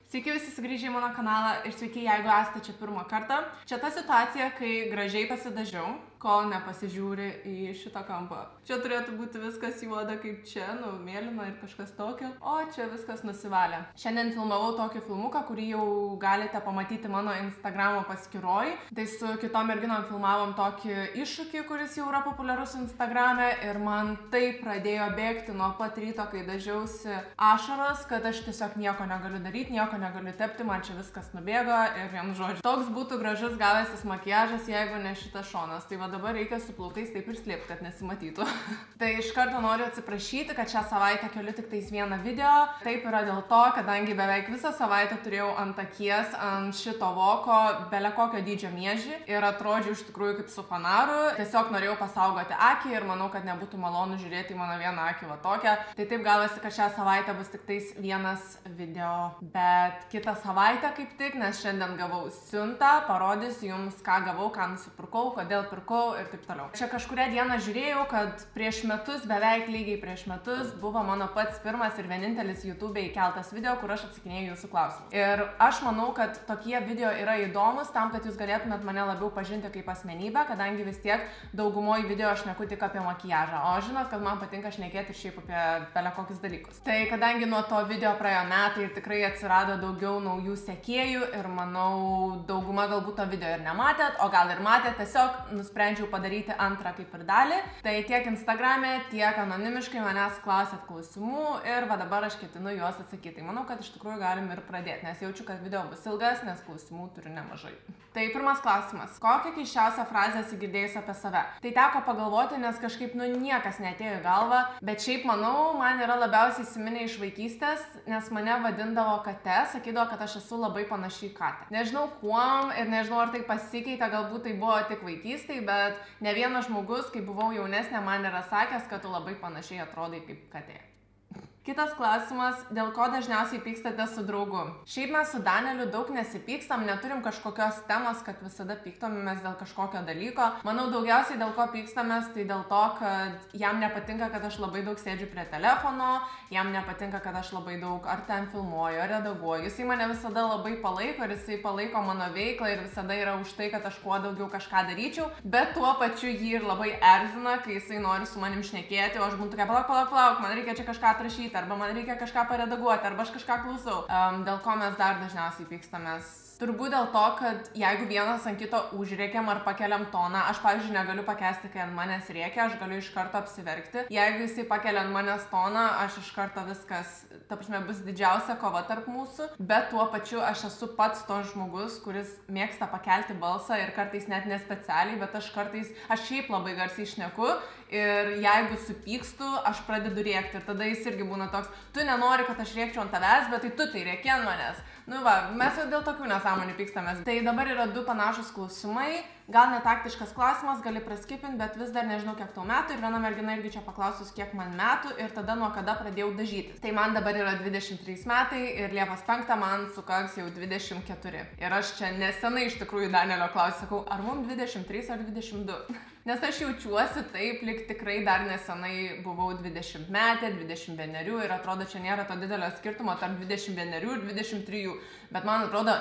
Sveiki visi sugrįžę į mano kanalą ir sveiki, jeigu esate čia pirmą kartą. Čia ta situacija, kai gražiai pasidažiau, kol nepasižiūri į šitą kampą. Čia turėtų būti viskas juoda kaip čia, mėlyna ir kažkas tokio, o čia viskas nusivalė. Šiandien filmavau tokį filmuką, kurį jau galite pamatyti mano Instagramo paskyroj. Tai su kitom merginom filmavom tokį iššūkį, kuris jau yra populiarus Instagrame ir man tai pradėjo bėgti nuo pat ryto, kai dažiausi ašaros, kad aš tiesiog nieko negaliu daryti, nieko negaliu tepti, man čia viskas nubėgo ir vienu žodžiu. Toks būtų gražus gavęsis makiažas, jeigu ne šitas šonas. Tai va dabar reikia su plaukais taip ir slėpti, kad nesimatytų. Tai iš karto noriu atsiprašyti, kad šią savaitę keliu tik tais vieną video. Taip yra dėl to, kadangi beveik visą savaitę turėjau ant akies, ant šito voko, bele kokio dydžio miežį ir atrodžiau iš tikrųjų kaip su fanaru. Tiesiog norėjau pasaugoti akį ir manau, kad nebūtų malonu žiūrėti į mano vieną akį va tokią. Tai taip gavosi, kad šią savaitę bus tik tais vienas video. Bet kitą savaitę kaip tik, nes šiandien gavau siuntą, parodysiu jums, ką gavau, ką nusipirkau, kodėl pirkau ir taip toliau. Čia kažkurią dieną žiūrėjau, kad prieš metus, beveik lygiai prieš metus, buvo mano pats pirmas ir vienintelis YouTube'e įkeltas video, kur aš atsakinėjau jūsų klausimus. Ir aš manau, kad tokie video yra įdomus tam, kad jūs galėtumėt mane labiau pažinti kaip asmenybę, kadangi vis tiek daugumoje video aš šneku tik apie makiažą, o žinot, kad man patinka šnekėti ir šiaip apie bele kokius dalykus. Tai kadangi nuo to video praėjo metai ir tikrai atsirado daugiau naujų sekėjų ir manau, dauguma galbūt to video ir nematėt, o gal ir matėt, tiesiog nusprendžiau padaryti antrą kaip ir dalį. Tai tiek Instagrame, tiek anonimiškai manęs klausėt klausimų ir va dabar aš ketinu juos atsakyti. Tai manau, kad iš tikrųjų galim ir pradėti, nes jaučiu, kad video bus ilgas, nes klausimų turiu nemažai. Tai pirmas klausimas. Kokią keisčiausią frazę esi girdėjus apie save? Tai teko pagalvoti, nes kažkaip niekas neatėjo į galvą, bet šiaip manau, man yra labiausiai įsiminę iš vaikystės, nes mane vadindavo kate, sakydavo, kad aš esu labai panaši į katę. Nežinau kuom ir nežinau, ar tai pasikeitė, galbūt tai buvo tik vaikystėj, bet ne vienas žmogus, kai buvau jaunesnė, man yra sakęs, kad tu labai panašiai atrodai kaip katė. Kitas klausimas, dėl ko dažniausiai pykstate su draugu? Šiaip mes su Danieliu daug nesipykstam, neturim kažkokios temos, kad visada pyktomės dėl kažkokio dalyko. Manau, daugiausiai dėl ko pykstamės, tai dėl to, kad jam nepatinka, kad aš labai daug sėdžiu prie telefono, jam nepatinka, kad aš labai daug ar ten filmuoju, ar redaguoju. Jisai mane visada labai palaiko ir jisai palaiko mano veiklą ir visada yra už tai, kad aš kuo daugiau kažką daryčiau, bet tuo pačiu jį ir labai erzina, kai jisai nori su manim šnekėti, o aš būnu tokia, palauk, man reikia čia kažką atrašyti, arba man reikia kažką paredaguoti, arba aš kažką klausau. Dėl ko mes dar dažniausiai pykstamės? Turbūt dėl to, kad jeigu vienas ant kito užrėkiam ar pakeliam toną, aš, pavyzdžiui, negaliu pakęsti, kai ant manęs rėkia, aš galiu iš karto apsiverkti. Jeigu jisai pakelia ant manęs toną, aš iš karto viskas, ta prasme, bus didžiausia kova tarp mūsų, bet tuo pačiu aš esu pats tos žmogus, kuris mėgsta pakelti balsą ir kartais net nespecialiai, bet aš šiaip labai garsiai šneku ir jeigu supykstu, aš pradedu rėkti ir tada jis irgi būna toks, tu nenori, kad aš rėkčiau ant tavęs, bet tai tu tai rėki ant manęs. Nu va, mes jau dėl tokių nesąmonių pykstamės. Tai dabar yra du panašus klausimai. Gal netaktiškas klausimas, gali praskipinti, bet vis dar nežinau, kiek tau metų. Ir viena mergina irgi čia paklausus, kiek man metų ir tada nuo kada pradėjau dažytis. Tai man dabar yra 23 metai ir Liepos 5 man sukaks jau 24. Ir aš čia nesenai iš tikrųjų Danielio klausiu, sakau, ar mums 23 ar 22? Nes aš jaučiuosi taip, lyg tikrai dar nesenai buvau 20 metė, 21 ir atrodo, čia nėra to didelio skirtumo tarp 21 ir 23. Bet man atrodo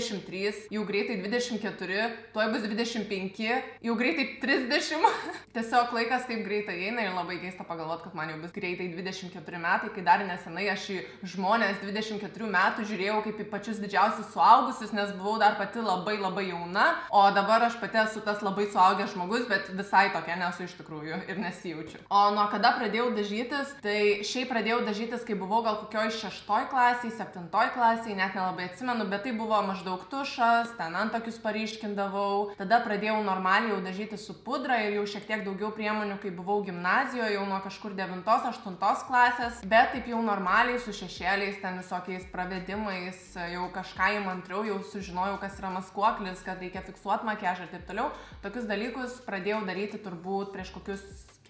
23, jau greitai 24, tuoj bus 25, jau greitai 30. Tiesiog laikas taip greitai eina ir labai keista pagalvoti, kad man jau bus greitai 24 metai, kai dar nesenai aš į žmonės 24 metų žiūrėjau kaip į pačius didžiausius suaugusius, nes buvau dar pati labai jauna, o dabar aš pati esu tas labai suaugęs žmogus, bet visai tokia nesu iš tikrųjų ir nesijaučiu. O nuo kada pradėjau dažytis? Tai šiaip pradėjau dažytis, kai buvau gal kokioj 6 klasėj, 7 klasėj, net nelabai atsimenu, bet tai buvo maždaug tušas, ten antakius paryškindavau. Tada pradėjau normaliai jau dažyti su pudra ir jau šiek tiek daugiau priemonių, kai buvau gimnazijoje, jau nuo kažkur 9-8 klasės, bet taip jau normaliai su šešėliais, ten visokiais pravedimais, jau kažką įmantriau, jau sužinojau, kas yra maskuoklis, kad reikia fiksuoti makiažą ir taip toliau. Tokius dalykus pradėjau daryti turbūt prieš kokius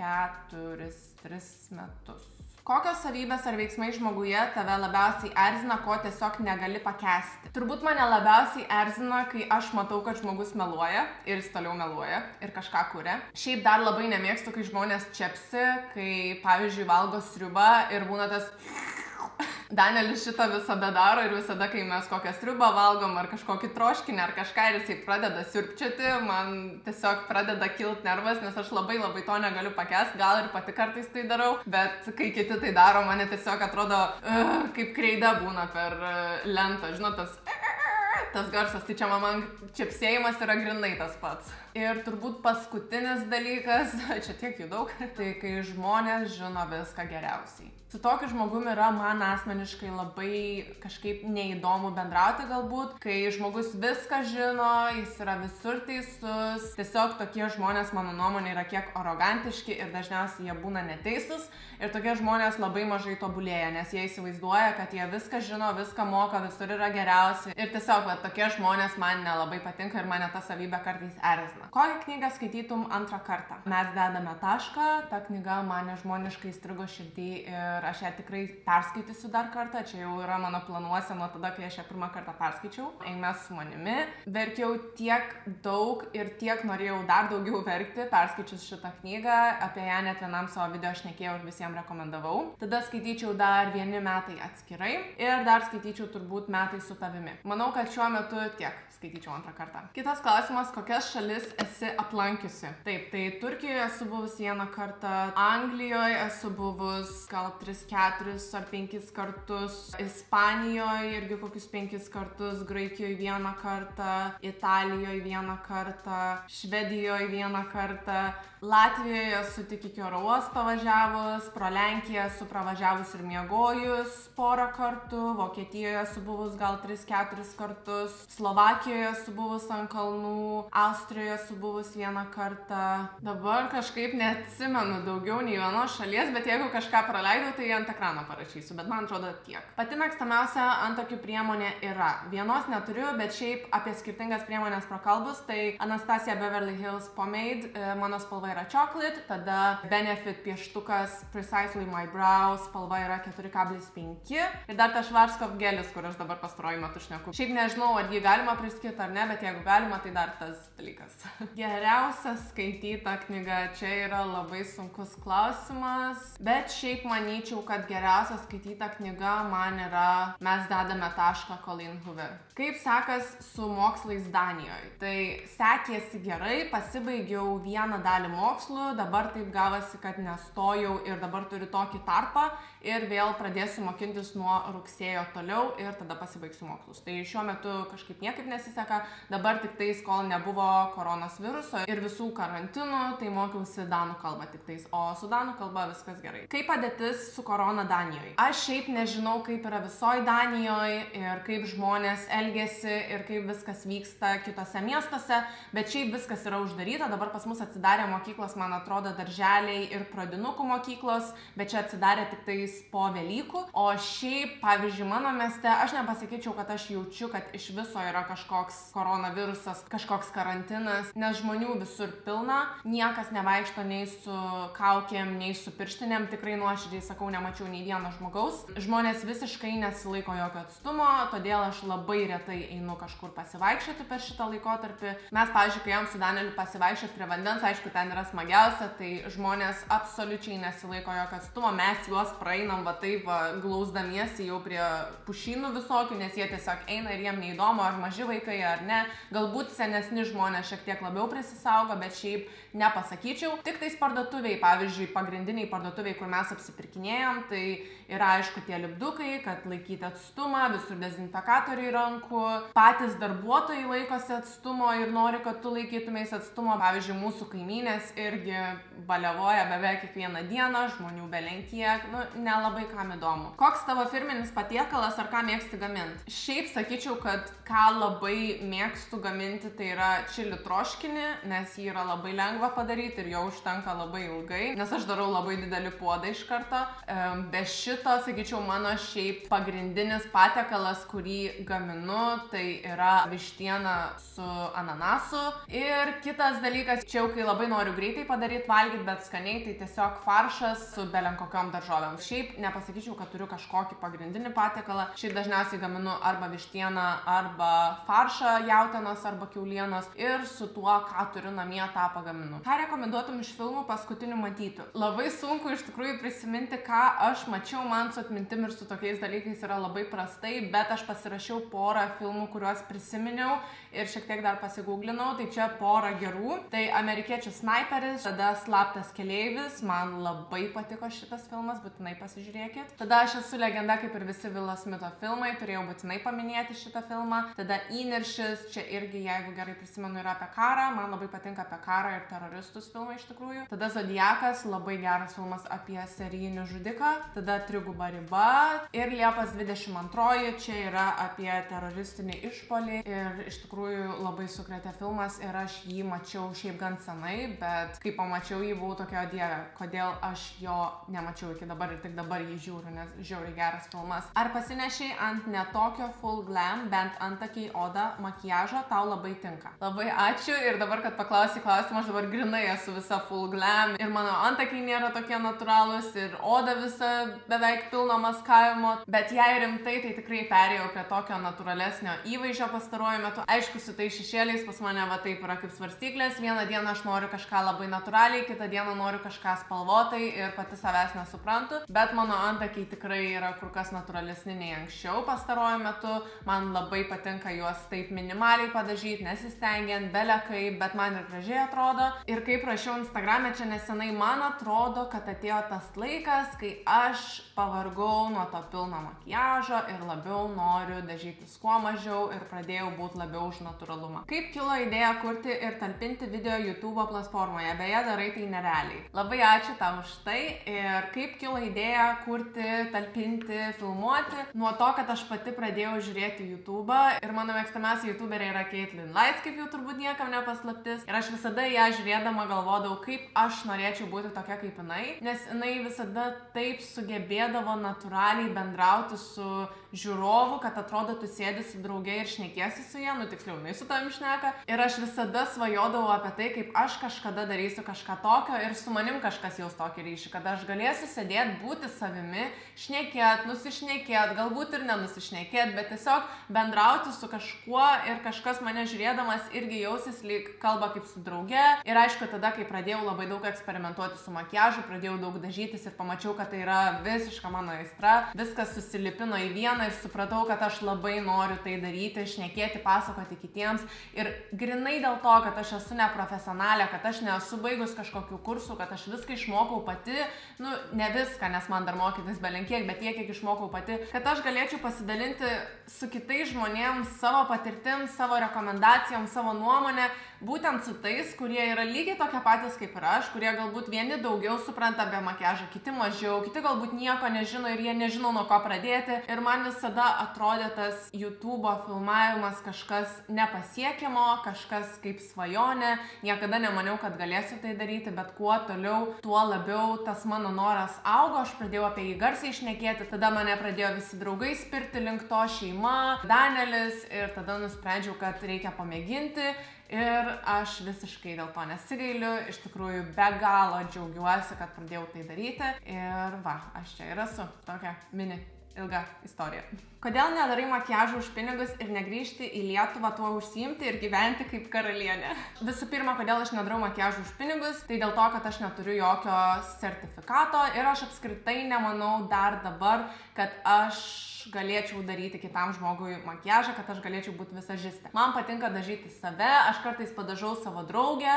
4-3 metus. Kokios savybės ar veiksmai žmoguje tave labiausiai erzina, ko tiesiog negali pakęsti? Turbūt mane labiausiai erzina, kai aš matau, kad žmogus meluoja ir jis toliau meluoja ir kažką kuria. Šiaip dar labai nemėgstu, kai žmonės čepsi, kai, pavyzdžiui, valgo sriubą ir būna tas Danielis šitą visada daro ir visada, kai mes kokią sriubą valgom ar kažkokį troškinį ar kažką ir jisai pradeda siurbčioti, man tiesiog pradeda kilt nervas, nes aš labai to negaliu pakęsti, gal ir pati kartais tai darau, bet kai kiti tai daro, mane tiesiog atrodo kaip kreida būna per lentą, žinot, tas garsas, tai čia man čepsėjimas yra grinai tas pats. Ir turbūt paskutinis dalykas, čia tiek jų daug, tai kai žmonės žino viską geriausiai. Su tokiu žmogumi yra man asmeniškai labai kažkaip neįdomu bendrauti galbūt, kai žmogus viską žino, jis yra visur teisus. Tiesiog tokie žmonės, mano nuomonė, yra kiek arogantiški ir dažniausiai jie būna neteisūs. Ir tokie žmonės labai mažai tobulėja, nes jie įsivaizduoja, kad jie viską žino, viską moka, visur yra geriausi. Ir tiesiog tokie žmonės man nelabai patinka ir mane ta savybė kartais erzina. Kokią knygą skaitytum antrą kartą? Mes dedame tašką, ta knyga man nežmoniškai įstrigo širdį ir aš ją tikrai perskaitysiu dar kartą. Čia jau yra mano planuose nuo tada, kai aš ją pirmą kartą perskaičiau. Eime su manimi. Verkiau tiek daug ir tiek norėjau dar daugiau verkti, perskaičius šitą knygą. Apie ją net vienam savo video šnekėjau ir visiems rekomendavau. Tada skaityčiau dar 1 metai atskirai ir dar skaityčiau turbūt metai su tavimi. Manau, kad šiuo metu tiek skaityčiau antrą kartą. Kitas klausimas, kokias šalis esi aplankiusi? Taip, tai Turkijoje esu buvus 1 kartą, Anglijoje esu buvus gal 3, 4 ar 5 kartus, Ispanijoje irgi kokius 5 kartus, Graikijoje 1 kartą, Italijoje 1 kartą, Švedijoje 1 kartą, Latvijoje esu tik iki oro uosto važiavus, pro Lenkiją esu pravažiavus ir miegojus porą kartų, Vokietijoje esu buvus gal 3-4 kartus, Slovakijoje esu buvus ant kalnų, Austrijoje esu buvus 1 kartą. Dabar kažkaip neatsimenu daugiau nei vienos šalies, bet jeigu kažką praleidau, tai ant ekrano parašysiu, bet man atrodo tiek. Pati mėgstamiausia antakių priemonė yra. Vienos neturiu, bet šiaip apie skirtingas priemonės prakalbus, tai Anastasia Beverly Hills Pomade, mano spalva yra chocolate, tada Benefit pieštukas Precisely My Brow, spalva yra 4,5 ir dar tas Schwarzkopf gelis, kur aš dabar pastaruoju metu šneku. Šiaip nežinau, ar jį galima priskirti ar ne, bet jeigu galima, tai dar tas dalykas. Geriausia skaityta knyga, čia yra labai sunkus klausimas, bet šiaip manyčiau, kad geriausia skaityta knyga man yra Mes dedame tašką Colleen Hoover. Kaip sekas su mokslais Danijoje? Tai sekėsi gerai, pasibaigiau 1 dalį mokslų, dabar taip gavosi, kad nestojau ir dabar turiu tokį tarpą ir vėl pradėsiu mokintis nuo rugsėjo toliau ir tada pasibaigsiu mokslus. Tai šiuo metu kažkaip niekaip nesiseka, dabar tik tais, kol nebuvo koronos viruso ir visų karantinų, tai mokiausi danų kalbą tik tais, o su danų kalba viskas gerai. Kaip padėtis su korona Danijoje? Aš šiaip nežinau, kaip yra visoje Danijoje ir kaip žmonės elgiasi ir kaip viskas vyksta kitose miestuose, bet šiaip viskas yra uždaryta, dabar pas mus atsidarė mokyklos, man atrodo, darželiai ir pradinukų mokyklos, bet čia atsidarė tik tais po Velykų, o šiaip, pavyzdžiui, mano mieste, aš nepasakyčiau, kad aš jaučiu, kad iš viso yra kažkoks koronavirusas, kažkoks karantinas, nes žmonių visur pilna, niekas nevaikšto nei su kaukėm, nei su pirštinėm, tikrai nuoširdžiai sakau, nemačiau nei vieno žmogaus. Žmonės visiškai nesilaiko jokio atstumo, todėl aš labai retai einu kažkur pasivaikščioti per šitą laikotarpį. Mes, pavyzdžiui, kai ėjom su Danieliu pasivaikščioti prie vandens, aišku, ten yra smagiausia, tai žmonės absoliučiai nesilaiko jokio atstumo, mes juos praeinam va taip glausdamiesi jau prie pušynų visokių, nes jie tiesiog eina ir jiem neįdomu, ar maži vaikai ar ne. Galbūt senesni žmonės šiek tiek labiau prisisaugo, bet šiaip nepasakyčiau. Tik tais parduotuviai, pavyzdžiui, pagrindiniai parduotuviai, kur mes apsipirkinėjom, tai yra aišku tie lipdukai, kad laikyti atstumą, visur dezinfekatoriai rankų, patys darbuotojai laikosi atstumo ir nori, kad tu laikytumės atstumo. Pavyzdžiui, mūsų kaimynės irgi baliavoja beveik kiekvieną dieną, žmonių belenkiek, nelabai kam įdomu. Koks tavo firminis patiekalas ar ką mėgsti gaminti? Šiaip sakyčiau, kad ką labai mėgstu gaminti, tai yra čili troškinį, nes jį yra labai lengva padaryti ir jo užtenka labai ilgai, nes aš darau labai didelį puodą iš karto. Be šito, sakyčiau, mano šiaip pagrindinis patiekalas, kurį gaminu, tai yra vištiena su ananasu. Ir kitas dalykas, čia jau kai labai noriu greitai padaryti, valgyti, bet skaniai, tai tiesiog faršas su belenkokiom daržovėm. Šiaip nepasakyčiau, kad turiu kažkokį pagrindinį patiekalą. Šiaip dažniausiai gaminu arba vištieną, arba faršą jautienos arba kiaulienos ir su tuo, ką turiu namie, tą pagaminu. Ką rekomenduotum iš filmų paskutinių matytų? Labai sunku iš tikrųjų prisiminti, ką aš mačiau, man su atmintim ir su tokiais dalykais yra labai prastai, bet aš pasirašiau porą filmų, kuriuos prisiminiau ir šiek tiek dar pasigūglinau, tai čia porą gerų. Tai Amerikiečių snaiperis, tada Slaptas keleivis, man labai patiko šitas filmas, būtinai pasižiūrėkit. Tada Aš esu legenda, kaip ir visi Vilo Smito filmai, turėjau būtinai paminėti šitą filmą. Tada Įniršis, čia irgi, jeigu gerai prisimenu, yra apie karą, man labai patinka apie karą ir teroristus filmai iš tikrųjų. Tada Zodiakas, labai geras filmas apie serijinį žudiką. Tada Triguba riba ir Liepos 22, čia yra apie teroristinį išpolį ir iš tikrųjų labai sukrėtė filmas ir aš jį mačiau šiaip gan senai, bet kai pamačiau jį buvau tokia dieve, kodėl aš jo nemačiau iki dabar ir tik dabar jį žiūriu, nes žiauriai geras filmas. Ar pasinešiai ant netokio full glam, bent antakiai, oda, makiažo, tau labai tinka? Labai ačiū ir dabar, kad paklausai klausimą, aš dabar grinai esu visa full glam ir mano antakiai nėra tokie natūralūs ir oda visa beveik pilno maskavimo, bet jei rimtai, tai tikrai perėjau prie tokio natūralesnio įvaizdžio pastaruoju metu. Aišku, su tai šešėliais pas mane va taip yra kaip svarstyklės, vieną dieną aš noriu kažką labai natūraliai, kitą dieną noriu kažką spalvotai ir pati savęs nesuprantu, bet mano antakiai tikrai yra kur kas natūralesni nei anksčiau pastaruoju metu. Man labai patinka juos taip minimaliai padažyti, nesistengiant, belekai, bet man ir gražiai atrodo. Ir kaip rašiau Instagram'e čia nesenai, man atrodo, kad atėjo tas laikas, kai aš pavargau nuo to pilno makiažo ir labiau noriu dažytis kuo mažiau ir pradėjau būti labiau už natūralumą. Kaip kilo idėja kurti ir talpinti video YouTube platformoje? Beje, darai tai nerealiai. Labai ačiū tau už tai. Ir kaip kilo idėja kurti, talpinti, filmuoti? Nuo to, kad aš pati pradėjau žiūrėti YouTube'ą ir mano mėgstamiausia YouTuberė yra Caitlin Lights, kaip jau turbūt niekam nepaslaptis. Ir aš visada ją žiūrėdama galvodavau, kaip aš norėčiau būti tokia kaip jinai, nes jinai visada taip sugebėdavo natūraliai bendrauti su žiūrovu, kad atrodo tu sėdi su drauge ir šnekiesi su ja, nu tiksliau, jinai su tavim šneka. Ir aš visada svajodavau apie tai, kaip aš kažkada darysiu kažką tokio ir su manim kažkas jaus tokį ryšį, kad aš galėsiu sėdėti, būti savimi, šnekėt, nusišnekėt, galbūt ir nenusišnekėt, bet tiesiog bendrauti su kažkuo ir kažkas mane žiūrėdamas irgi jausis lyg kalba kaip su drauge. Ir aišku, tada, kai pradėjau labai daug eksperimentuoti su makiažu, pradėjau daug dažytis ir pamačiau, kad tai yra visiška mano aistra, viskas susilipino į vieną ir supratau, kad aš labai noriu tai daryti, šnekėti, pasakoti kitiems. Ir grinai dėl to, kad aš esu neprofesionalė, kad aš nesu baigus kažkokių kursų, kad aš viską išmokau pati, nu ne viską, nes man dar mokytis belenkiek, bet tiek, kiek išmokau pati, kad aš galėčiau pasidalinti su kitais žmonėms savo patirtim, savo rekomendacijom, savo nuomonę, būtent su tais, kurie yra lygiai tokie patys kaip ir aš, kurie galbūt vieni daugiau supranta apie makiažą, kiti mažiau, kiti galbūt nieko nežino ir jie nežino nuo ko pradėti. Ir man visada atrodė tas YouTube'o filmavimas kažkas nepasiekiamo, kažkas kaip svajonė. Niekada nemaniau, kad galėsiu tai daryti, bet kuo toliau, tuo labiau tas mano noras augo. Aš pradėjau apie jį garsiai šnekėti, tada mane pradėjo visi draugai spirti link to, šeima, Danielis, ir tada nusprendžiau, kad reikia pamėginti. Ir aš visiškai dėl to nesigailiu, iš tikrųjų be galo džiaugiuosi, kad pradėjau tai daryti. Ir va, aš čia ir esu. Tokia mini ilga istorija. Kodėl nedarai makiažo už pinigus ir negrįžti į Lietuvą tuo užsiimti ir gyventi kaip karalienė? Visų pirma, kodėl aš nedarau makiažo už pinigus, tai dėl to, kad aš neturiu jokio sertifikato ir aš apskritai nemanau dar dabar, kad aš galėčiau daryti kitam žmogui makiažą, kad aš galėčiau būti visažistė. Man patinka dažyti save, aš kartais padažau savo draugę,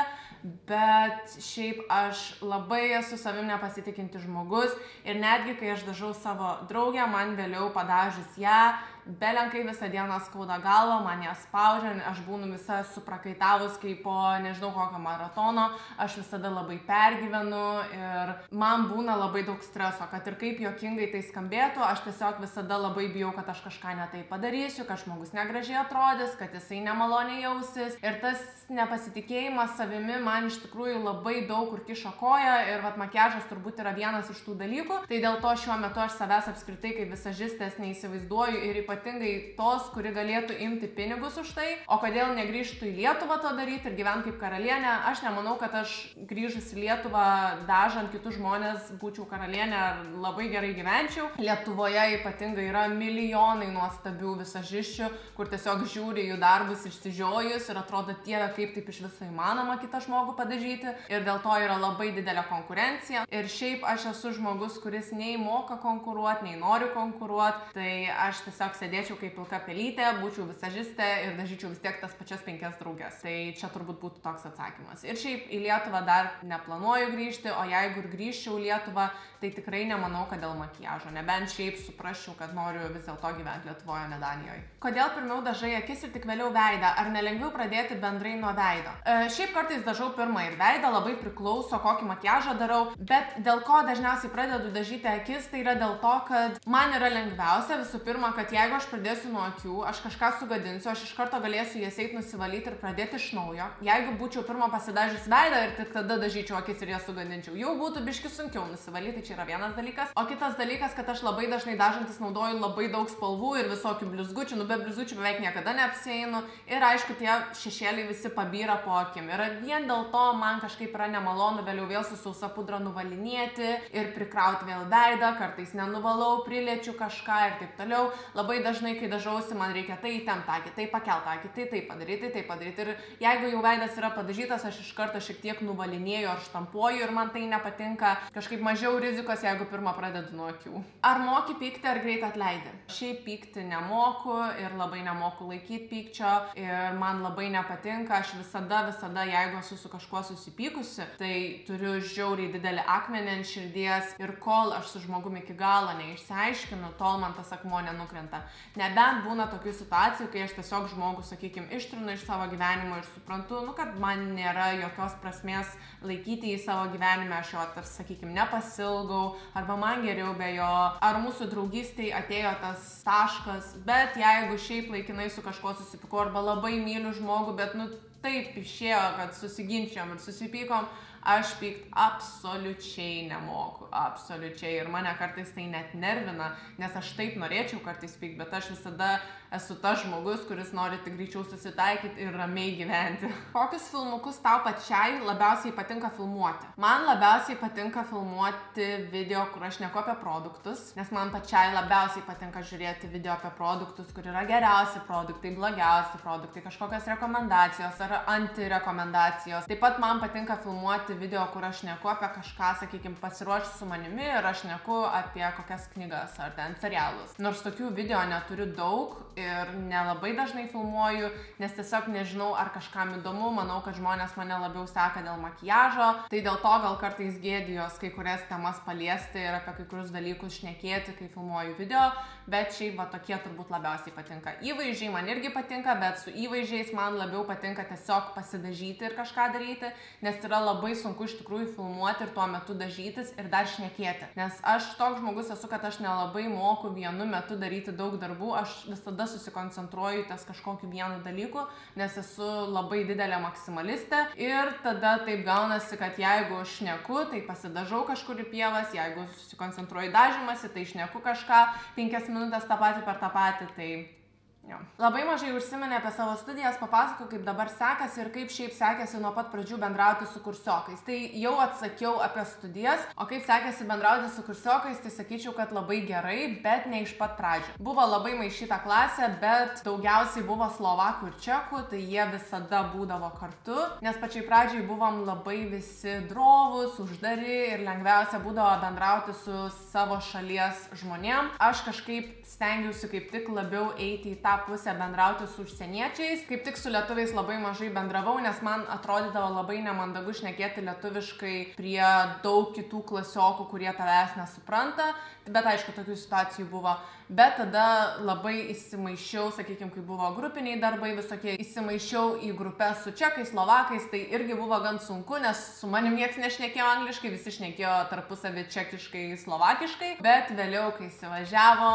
bet šiaip aš labai esu savim nepasitikinti žmogus ir netgi kai aš dažau savo draugę, man vėliau padažus ją, belenkai visą dieną skauda galvą, man ją spaudžia, aš būnu visa suprakaitavus kaip po nežinau kokio maratono, aš visada labai pergyvenu ir man būna labai daug streso, kad ir kaip juokingai tai skambėtų, aš tiesiog visada labai bijau, kad aš kažką ne taip padarysiu, kad žmogus negražiai atrodys, kad jisai nemaloniai jausis ir tas nepasitikėjimas savimi man iš tikrųjų labai daug kur kiša koją ir vat makiažas turbūt yra vienas iš tų dalykų, tai dėl to šiuo metu aš savęs apskritai kaip visažistės neįsivaizduoju ir ypač ypatingai tos, kuri galėtų imti pinigus už tai, o kodėl negrįžtų į Lietuvą to daryti ir gyventi kaip karalienė. Aš nemanau, kad aš grįžus į Lietuvą dažant kitus žmonės būčiau karalienė ar labai gerai gyvenčiau. Lietuvoje ypatingai yra milijonai nuostabių visažiščių, kur tiesiog žiūri jų darbus išsižiojus ir atrodo Dieve, kaip taip iš viso įmanoma kitą žmogų padažyti. Ir dėl to yra labai didelė konkurencija. Ir šiaip aš esu žmogus, kuris nei moka konkuruoti, nei nori konkuruoti. Tai aš tiesiog sėdėčiau kaip pilka pelytė, būčiau visažistė ir dažyčiau vis tiek tas pačias 5 drauges. Tai čia turbūt būtų toks atsakymas. Ir šiaip į Lietuvą dar neplanuoju grįžti, o jeigu ir grįžčiau į Lietuvą, tai tikrai nemanau, kad dėl makiažo. Nebent šiaip suprasčiau, kad noriu vis dėlto gyventi Lietuvoje, ne Danijoje. Kodėl pirmiau dažai akis ir tik vėliau veidą? Ar nelengviau pradėti bendrai nuo veido? Šiaip kartais dažau pirmą ir veidą, labai priklauso, kokį makiažą darau, bet dėl ko dažniausiai pradedu dažyti akis, tai yra dėl to, kad man yra lengviausia visų pirma, kad jeigu aš pradėsiu nuo akių, aš kažką sugadinsiu, aš iš karto galėsiu jas eiti nusivalyti ir pradėti iš naujo. Jeigu būčiau pirmą pasidažius veidą ir tik tada dažyčiau akis ir jas sugadinčiau, jau būtų biški sunkiau nusivalyti, čia yra vienas dalykas. O kitas dalykas, kad aš labai dažnai dažantis naudoju labai daug spalvų ir visokių blizgučių, be blizgučių beveik niekada neapsieinu ir aišku, tie šešėliai visi pabyra po akim. Ir vien dėl to man kažkaip yra nemalonu vėliau vėl su sausa pudra nuvalinėti ir prikrauti vėl veidą, kartais nenuvalau, priliečiu kažką ir taip toliau. Labai dažnai, kai dažausi, man reikia tai įtempti akį, tai pakelti akį, tai padaryti, tai padaryti. Ir jeigu jau veidas yra padažytas, aš iš karto šiek tiek nuvalinėju ar štampuoju ir man tai nepatinka. Kažkaip mažiau rizikos, jeigu pirmą pradedu nuo akių. Ar moki pykti, ar greit atleidi? Šiaip pykti nemoku ir labai nemoku laikyti pykčio ir man labai nepatinka. Aš visada, jeigu esu su kažkuo susipykusi, tai turiu žiauriai didelį akmenį ant širdies ir kol aš su žmogumi iki galo neišsiaiškinu, tol man tas akmuo nenukrenta. Nebent būna tokių situacijų, kai aš tiesiog žmogų, sakykime, ištrinu iš savo gyvenimo ir suprantu, kad man nėra jokios prasmės laikyti į savo gyvenime, aš jo, sakykime, nepasilgau, arba man geriau be jo, ar mūsų draugystėj atėjo tas taškas, bet jeigu šiaip laikinai su kažkuo susipykau arba labai myliu žmogų, bet taip išėjo, kad susiginčiam ir susipykom, aš pykt absoliučiai nemoku, absoliučiai. Ir mane kartais tai net nervina, nes aš taip norėčiau kartais pykt, bet aš visada esu tas žmogus, kuris nori tik greičiau susitaikyti ir ramiai gyventi. Kokius filmukus tau pačiai labiausiai patinka filmuoti? Man labiausiai patinka filmuoti video, kur aš šneku apie produktus, nes man pačiai labiausiai patinka žiūrėti video apie produktus, kur yra geriausi produktai, blogiausi produktai, kažkokios rekomendacijos ar antirekomendacijos. Taip pat man patinka filmuoti video, kur aš šneku apie kažką, sakykime, pasiruošti su manimi ir aš šneku apie kokias knygas ar ten serialus. Nors tokių video neturiu daug ir nelabai dažnai filmuoju, nes tiesiog nežinau, ar kažkam įdomu, manau, kad žmonės mane labiau seka dėl makiažo, tai dėl to gal kartais gėdijos kai kurias temas paliesti ir apie kai kurius dalykus šnekėti, kai filmuoju video, bet šiaip tokie turbūt labiausiai patinka. Įvaizdžiai man irgi patinka, bet su įvaizdžiais man labiau patinka tiesiog pasidažyti ir kažką daryti, nes yra labai sunku iš tikrųjų filmuoti ir tuo metu dažytis ir dar šnekėti. Nes aš toks žmogus esu, kad aš nelabai moku vienu metu daryti daug darbų, aš visada susikoncentruoju ties kažkokiu vienu dalyku, nes esu labai didelė maksimalistė ir tada taip gaunasi, kad jeigu šneku, tai pasidažau kažkur į pievas, jeigu susikoncentruoju dažymasi, tai šneku kažką 5 minutės tą patį per tą patį, tai jo. Labai mažai užsiminė apie savo studijas, papasakok, kaip dabar sekasi ir kaip šiaip sekėsi nuo pat pradžių bendrauti su kursiokais. Tai jau atsakiau apie studijas, o kaip sekėsi bendrauti su kursiokais, tai sakyčiau, kad labai gerai, bet ne iš pat pradžių. Buvo labai maišyta klasė, bet daugiausiai buvo slovakų ir čekų, tai jie visada būdavo kartu, nes pačiai pradžiai buvom labai visi drovūs, uždari ir lengviausia būdavo bendrauti su savo šalies žmonėm. Aš kažkaip stengiausi kaip tik labiau eiti į tą pusę bendrauti su užsieniečiais. Kaip tik su lietuviais labai mažai bendravau, nes man atrodydavo labai nemandagu šnekėti lietuviškai prie daug kitų klasiokų, kurie tavęs nesupranta. Bet aišku, tokių situacijų buvo. Bet tada labai įsimaišiau, sakykime, kai buvo grupiniai darbai visokie, įsimaišiau į grupės su čekais, slovakais, tai irgi buvo gan sunku, nes su manim nieks nešnekėjo angliškai, visi šnekėjo tarpusavį čekiškai, slovakiškai. Bet vėliau, kai įsivažiavom,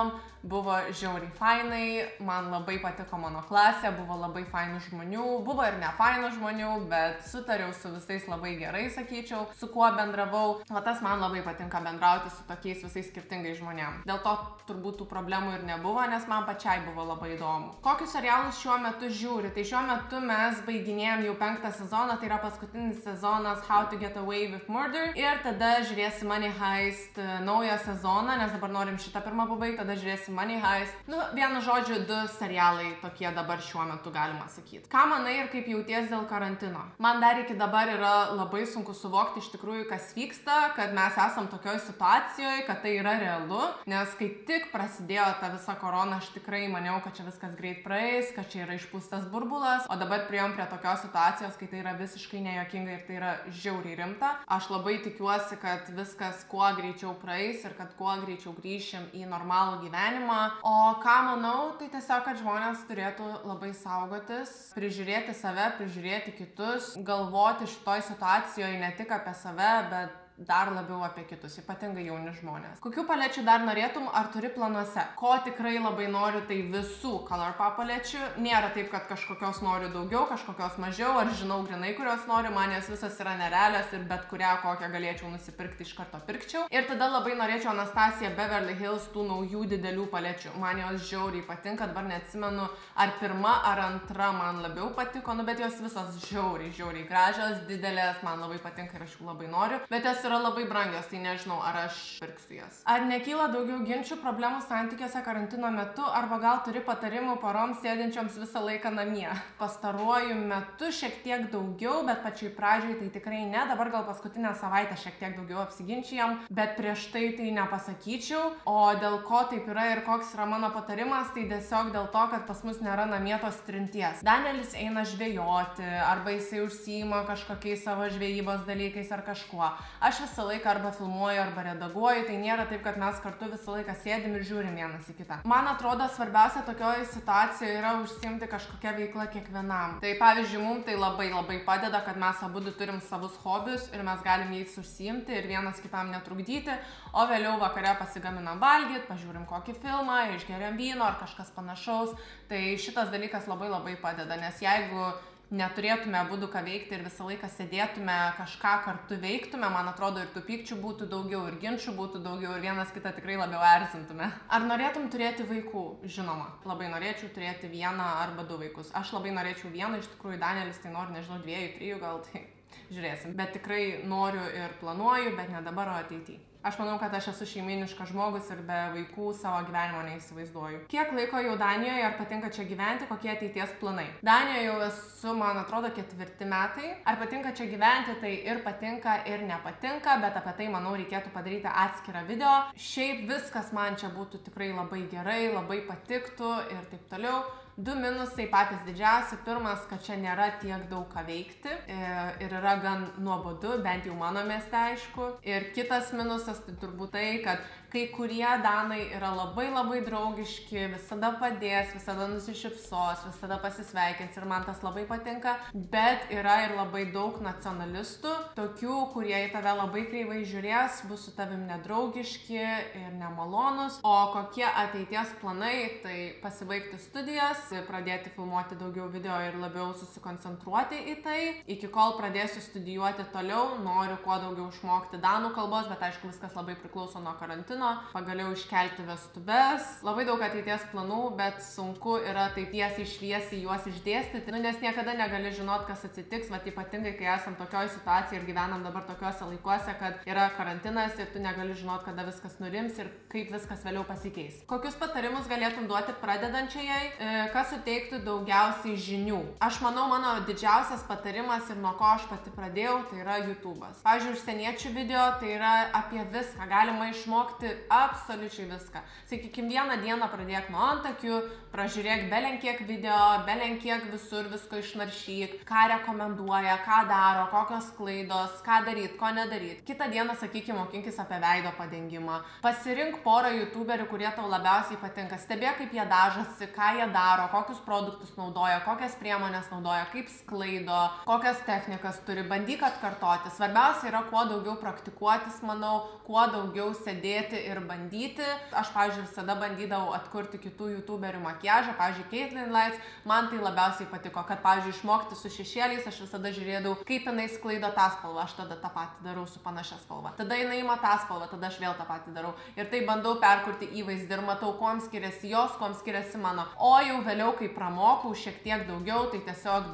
buvo žiauriai fainai, man labai patiko mano klasė, buvo labai fainų žmonių, buvo ir nefainų žmonių, bet sutariau su visais labai gerai, sakyčiau, su kuo bendravau. O tas man labai patinka bendrauti su tokiais visais skirtingais žmonėm. Dėl to turbūt tų problemų ir nebuvo, nes man pačiai buvo labai įdomu. Kokius serialus šiuo metu žiūri? Tai šiuo metu mes baiginėjom jau 5. sezoną, tai yra paskutinis sezonas How to Get Away with Murder. Ir tada žiūrėsim Money Heist naują sezoną, nes dabar norim šitą pirmą pabaigti, tada žiūrėsim Money Heist. Nu, vienu žodžiu, 2 serialai tokie dabar šiuo metu galima sakyti. Ką manai ir kaip jauties dėl karantino? Man dar iki dabar yra labai sunku suvokti iš tikrųjų, kas vyksta, kad mes esam tokioj situacijoje, kad tai yra realu, nes kai tik prasidėjo ta visa korona, aš tikrai maniau, kad čia viskas greit praeis, kad čia yra išpūstas burbulas, o dabar priėjom prie tokios situacijos, kai tai yra visiškai nejuokinga ir tai yra žiauriai rimta. Aš labai tikiuosi, kad viskas kuo greičiau praeis ir kad kuo greičiau grįšim į normalų gyvenimą. O ką manau, tai tiesiog, kad žmonės turėtų labai saugotis, prižiūrėti save, prižiūrėti kitus, galvoti šitoj situacijoje ne tik apie save, bet dar labiau apie kitus, ypatingai jauni žmonės. Kokių palečių dar norėtum, ar turi planuose? Ko tikrai labai noriu, tai visų ColourPop palečių. Nėra taip, kad kažkokios noriu daugiau, kažkokios mažiau, ar žinau grinai, kurios noriu, man jos visas yra nerealios ir bet kurią, kokią galėčiau nusipirkti, iš karto pirkčiau. Ir tada labai norėčiau Anastasia Beverly Hills tų naujų didelių palečių. Man jos žiauriai patinka, dabar neatsimenu, ar pirma, ar antra man labiau patiko, nu bet jos visos žiauriai gražios, didelės, man labai patinka ir aš jų labai noriu. Bet jos yra labai brangios, tai nežinau, ar aš pirksiu jas. Ar nekyla daugiau ginčių, problemų santykiuose karantino metu, arba gal turi patarimų poroms sėdinčioms visą laiką namie? Pastaruoju metu šiek tiek daugiau, bet pačiai pradžiai tai tikrai ne, dabar gal paskutinę savaitę šiek tiek daugiau apsiginčijam, bet prieš tai nepasakyčiau. O dėl ko taip yra ir koks yra mano patarimas, tai tiesiog dėl to, kad pas mus nėra namie tos trinties. Danielis eina žvejoti, arba jisai užsiima kažkokiais savo žvejybos dalykais ar kažkuo. Aš visą laiką arba filmuoju, arba redaguoju, tai nėra taip, kad mes kartu visą laiką sėdim ir žiūrim vienas į kitą. Man atrodo, svarbiausia tokioje situacijoje yra užsiimti kažkokią veiklą kiekvienam. Tai pavyzdžiui, mums tai labai padeda, kad mes abudu turim savus hobius ir mes galim jais užsiimti ir vienas kitam netrukdyti, o vėliau vakare pasigaminam valgyt, pažiūrim kokį filmą, išgeriam vyno ar kažkas panašaus. Tai šitas dalykas labai padeda, nes jeigu neturėtume abudu ką veikti ir visą laiką sėdėtume, kažką kartu veiktume, man atrodo, ir tų pykčių būtų daugiau, ir ginčių būtų daugiau, ir vienas kitą tikrai labiau erzintume. Ar norėtum turėti vaikų? Žinoma, labai norėčiau turėti 1 arba 2 vaikus. Aš labai norėčiau 1, iš tikrųjų Danielis tai nori, nežinau, 2, 3 gal, tai žiūrėsim. Bet tikrai noriu ir planuoju, bet ne dabar, o ateityje. Aš manau, kad aš esu šeiminiškas žmogus ir be vaikų savo gyvenimo neįsivaizduoju. Kiek laiko jau Danijoje, ar patinka čia gyventi, kokie ateities planai? Danijoje jau esu, man atrodo, 4 metai. Ar patinka čia gyventi, tai ir patinka, ir nepatinka, bet apie tai, manau, reikėtų padaryti atskirą video. Šiaip viskas man čia būtų tikrai labai gerai, labai patiktų ir taip toliau. 2 minusai patys didžiausi. Pirmas, kad čia nėra tiek daug ką veikti ir yra gan nuobodu, bent jau mano mieste, aišku. Ir kitas minusas tai turbūt tai, kad kai kurie danai yra labai draugiški, visada padės, visada nusišypsos, visada pasisveikins ir man tas labai patinka. Bet yra ir labai daug nacionalistų, tokių, kurie į tave labai kreivai žiūrės, bus su tavim nedraugiški ir nemalonus. O kokie ateities planai, tai pasibaigti studijas, pradėti filmuoti daugiau video ir labiau susikoncentruoti į tai. Iki kol pradėsiu studijuoti toliau, noriu kuo daugiau išmokti danų kalbos, bet aišku viskas labai priklauso nuo karantino. Pagaliau iškelti vestuves. Labai daug ateities planų, bet sunku yra taip tiesiai šviesiai juos išdėstyti, nes niekada negali žinot, kas atsitiks, bet ypatingai, kai esam tokioj situacijai ir gyvenam dabar tokiuose laikuose, kad yra karantinas ir tu negali žinot, kada viskas nurims ir kaip viskas vėliau pasikeis. Kokius patarimus galėtum duoti pradedančiajai, kas suteiktų daugiausiai žinių? Aš manau, mano didžiausias patarimas ir nuo ko aš pati pradėjau, tai yra YouTube'as. Pavyzdžiui, užsieniečių video tai yra apie viską, galima išmokti absoliučiai viską. Sakykime, vieną dieną pradėk nuo antakių, pražiūrėk belenkiek video, belenkiek visur visko išnaršyk, ką rekomenduoja, ką daro, kokios klaidos, ką daryt, ko nedaryt. Kitą dieną, sakykime, mokinkis apie veido padengimą. Pasirink porą youtuberių, kurie tau labiausiai patinka. Stebėk, kaip jie dažosi, ką jie daro, kokius produktus naudoja, kokias priemonės naudoja, kaip sklaido, kokias technikas turi. Bandyk atkartoti. Svarbiausia yra kuo daugiau praktikuotis, manau, kuo daugiau sėdėti ir bandyti. Aš, pavyzdžiui, visada bandydavau atkurti kitų youtuberių makiažą, pavyzdžiui, Caitlyn Lights, man tai labiausiai patiko, kad, pavyzdžiui, išmokti su šešėliais, aš visada žiūrėdavau, kaip jinai sklaido tą spalvą, aš tada tą patį darau su panašia spalva. Tada jinai ima tą spalvą, tada aš vėl tą patį darau. Ir tai bandau perkurti įvaizdį ir matau, kuom skiriasi jos, kuom skiriasi mano. O jau vėliau, kai pramokau šiek tiek daugiau, tai tiesiog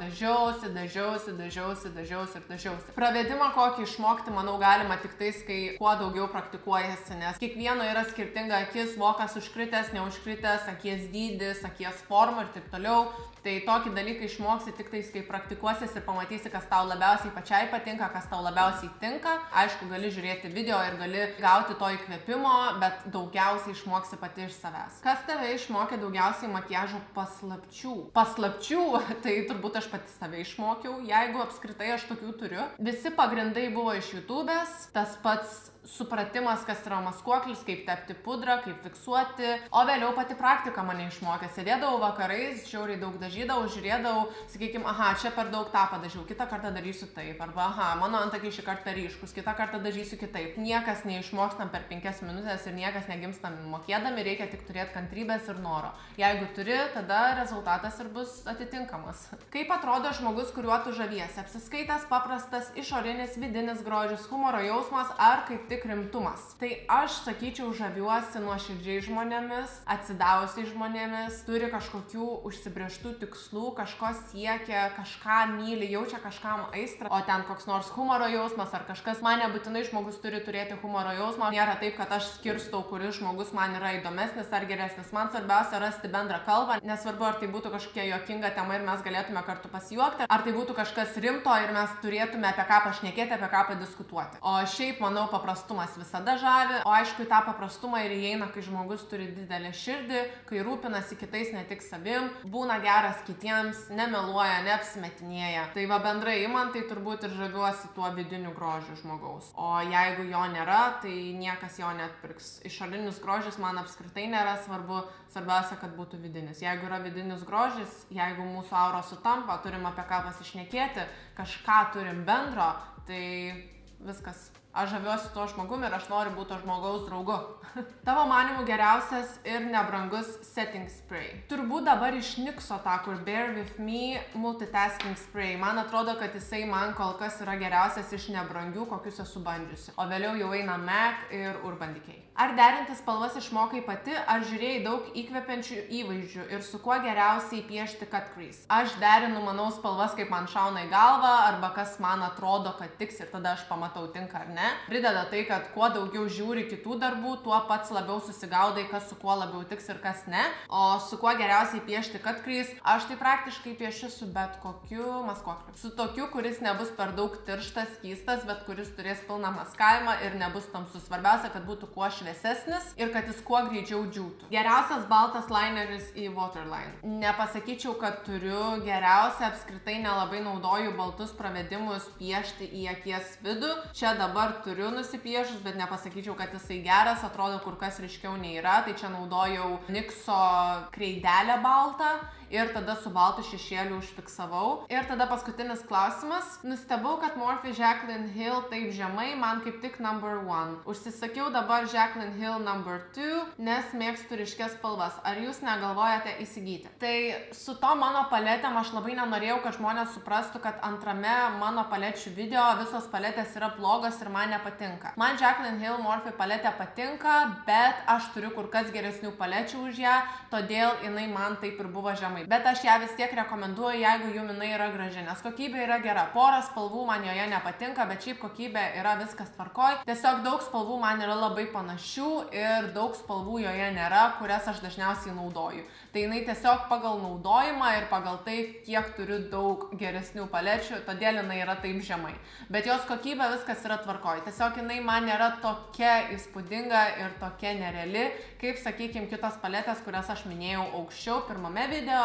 dažiausi. Pravedimą kokį išmokti, manau, galima tik tais, kai kuo daugiau praktikuojasi, nes kiekvieno yra skirtinga akis, vokas užkritęs, neužkritęs, akies dydis, akies forma ir taip toliau. Tai tokį dalyką išmoksi tik tais, kai praktikuosis ir pamatysi, kas tau labiausiai pačiai patinka, kas tau labiausiai tinka. Aišku, gali žiūrėti video ir gali gauti to įkvėpimo, bet daugiausiai išmoksi pati iš savęs. Kas tave išmokė daugiausiai makiažo paslapčių? Paslapčių? Tai turbūt aš pati save išmokiau, jeigu apskritai aš tokių turiu. Visi pagrindai buvo iš YouTube'ės, tas pats supratimas, kas yra maskuoklis, kaip tepti pudrą, kaip fiksuoti, o vėliau pati praktika mane išmokė. Sėdėdavau vakarais, žiauriai daug dažydavau, žiūrėdavau, sakykime, aha, čia per daug tą padažiau, kitą kartą darysiu taip, arba aha, mano antakiai šį kartą per ryškus, kitą kartą dažysiu kitaip. Niekas neišmokstam per 5 minutės ir niekas negimstam mokėdami, reikia tik turėti kantrybės ir noro. Jeigu turi, tada rezultatas ir bus atitinkamas. Kaip atrodo žmogus, kuriuo tu žaviesi? Apsiskaitęs, paprastas, išorinis, vidinis grožis, humoro jausmas ar kaip tik rimtumas. Tai aš sakyčiau, žaviuosi nuoširdžiai žmonėmis, atsidavusiai žmonėmis, turi kažkokių užsibrėžtų tikslų, kažko siekia, kažką myli, jaučia kažkam aistrą, o ten koks nors humoro jausmas ar kažkas, man nebūtinai žmogus turi turėti humoro jausmą, nėra taip, kad aš skirstau, kuris žmogus man yra įdomesnis ar geresnis, man svarbiausia rasti bendrą kalbą, nesvarbu, ar tai būtų kažkokia juokinga tema ir mes galėtume kartu pasijuokti, ar tai būtų kažkas rimto ir mes turėtume apie ką pašnekėti, apie ką padiskutuoti. O šiaip, manau, paprastumas visada žavi, o aišku, į tą paprastumą ir įeina, kai žmogus turi didelę širdį, kai rūpinasi kitais ne tik savim, būna geras kitiems, nemeluoja, neapsimetinėja. Tai va bendrai imant, tai turbūt ir žaviuosi tuo vidiniu grožiu žmogaus. O jeigu jo nėra, tai niekas jo neatpirks. Išorinis grožis man apskritai nėra svarbu, svarbiausia, kad būtų vidinis. Jeigu yra vidinis grožis, jeigu mūsų auros sutampa, turim apie ką pasišnekėti, kažką turim bendro, tai viskas. Aš žaviuosi tuo žmogumi ir aš noriu būti to žmogaus draugu. Tavo manimų geriausias ir nebrangus setting spray. Turbūt dabar išnykso tą, kur Bear With Me multitasking spray. Man atrodo, kad jisai man kol kas yra geriausias iš nebrangių, kokius esu bandžiusi. O vėliau jau eina MAC ir Urban Decay. Ar derinti spalvas išmokai pati, ar žiūrėjai daug įkvepiančių įvaizdžių ir su kuo geriausiai piešti cut crease? Aš derinu, manau, spalvas, kaip man šauna į galvą, arba kas man atrodo, kad tiks ir tada aš pamatau tinka ar ne. Prideda tai, kad kuo daugiau žiūri kitų darbų, tuo pats labiau susigaudai, kas su kuo labiau tiks ir kas ne. O su kuo geriausiai piešti cut crease, aš tai praktiškai piešiu su bet kokiu maskuokliu. Su tokiu, kuris nebus per daug tirštas, skystas, bet kuris turės pilną maskavimą ir nebus tamsus. Svarbiausia, kad būtų kuo šviesesnis ir kad jis kuo greičiau džiūtų. Geriausias baltas lineris į Waterline. Nepasakyčiau, kad turiu geriausią, apskritai nelabai naudoju baltus pravedimus piešti į akies vidų. Čia dabar turiu nusipiešus, bet nepasakyčiau, kad jisai geras, atrodo kur kas ryškiau nei yra. Tai čia naudojau NYXo kreidelę baltą ir tada su baltu šešėliu užfiksavau. Ir tada paskutinis klausimas. Nustebau, kad Morphe Jaclyn Hill taip žemai, man kaip tik number 1. Užsisakiau dabar Jaclyn Hill number 2, nes mėgstu ryškias spalvas. Ar jūs negalvojate įsigyti? Tai su to mano paletėm aš labai nenorėjau, kad žmonės suprastų, kad antrame mano palečių video visos paletės yra blogos ir man nepatinka. Man Jaclyn Hill Morphe paletė patinka, bet aš turiu kur kas geresnių palečių už ją, todėl jinai man taip ir buvo žemai. Bet aš ją vis tiek rekomenduoju, jeigu jum jinai yra graži, nes kokybė yra gera. Pora spalvų man joje nepatinka, bet šiaip kokybė yra viskas tvarkoj. Tiesiog daug spalvų man yra labai panašių ir daug spalvų joje nėra, kurias aš dažniausiai naudoju. Tai jinai tiesiog pagal naudojimą ir pagal tai, kiek turiu daug geresnių palečių, todėl jinai yra taip žemai. Bet jos kokybė viskas yra tvarkoj. Tiesiog jinai man nėra tokia įspūdinga ir tokia nereali, kaip, sakykime, kitos paletės, kurias aš minėjau aukščiau pirmame video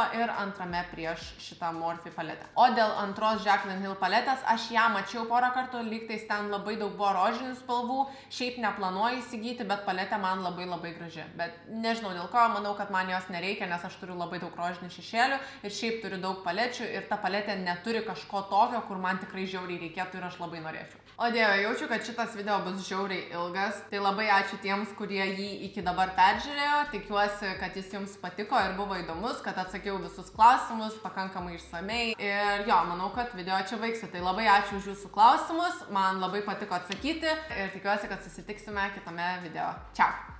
ir antrame prieš šitą Morphe paletę. O dėl antros Jaclyn Hill paletės, aš ją mačiau porą kartų, lygtais ten labai daug buvo rožinių spalvų, šiaip neplanuoju įsigyti, bet paletė man labai graži. Bet nežinau dėl ko, manau, kad man jos nereikia, nes aš turiu labai daug rožinių šešėlių ir šiaip turiu daug palečių ir ta paletė neturi kažko tokio, kur man tikrai žiauriai reikėtų ir aš labai norėčiau. O Dieve, jaučiu, kad šitas video bus žiauriai ilgas, tai labai ačiū tiems, kurie jį iki dabar peržiūrėjo, tikiuosi, kad jis jums patiko ir buvo įdomus, kad atsakiau visus klausimus pakankamai išsamei ir jo, manau, kad video čia baigsiu, tai labai ačiū už jūsų klausimus, man labai patiko atsakyti ir tikiuosi, kad susitiksime kitame video. Čiau!